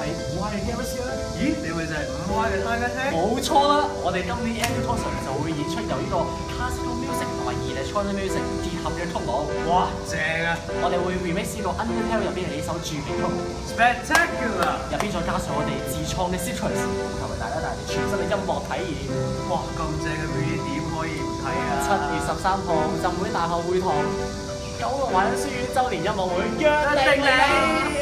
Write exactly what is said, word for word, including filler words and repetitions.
係五 Y 嘅 Garage 啦。 咦，你咪就係五 Y 嘅 Tiger Tank？ 冇錯啦，我哋今年 Annual Concert 就會演出由呢個 Classical Music 同埋 Electronic Music 結合嘅曲目。 哇，正啊！ 我哋會 remix 呢個 Undertale 入邊嘅呢首著名曲目 Spectacular， 入邊再加上我哋自創嘅 Citrus， 同埋大家帶嚟全新嘅音樂體驗。 哇，咁正嘅表演點可以唔睇啊？ 七月十三號浸會大學會堂九龍華仁書院週年音樂會約定你。